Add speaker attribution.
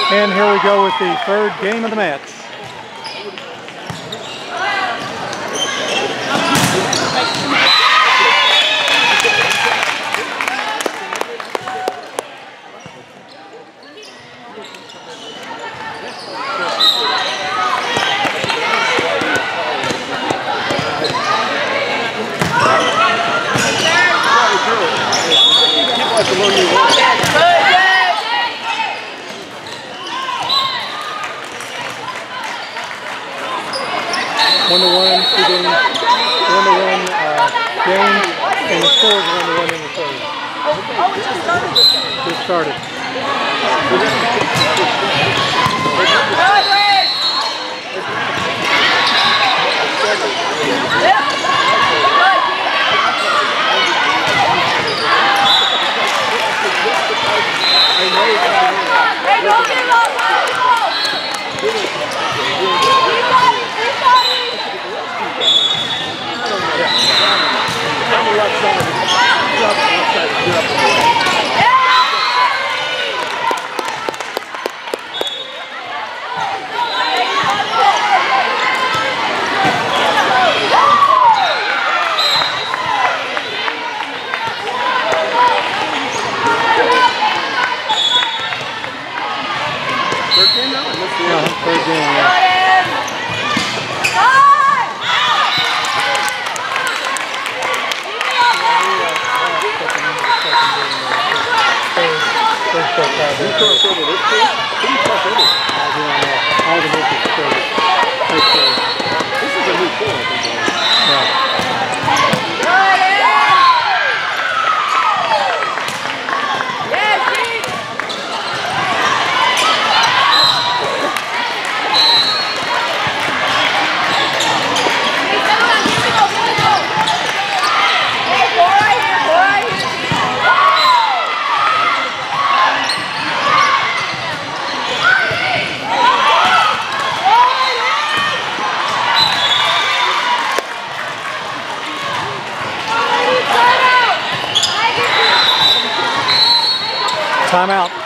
Speaker 1: And here we go with the third game of the match. One-to-one game, and the score is 1-1 in the third.
Speaker 2: Oh, it just started.
Speaker 1: Just started.
Speaker 2: Hey, don't give up!
Speaker 1: Third game, yeah.
Speaker 3: This is a new pool, I think.
Speaker 1: Timeout.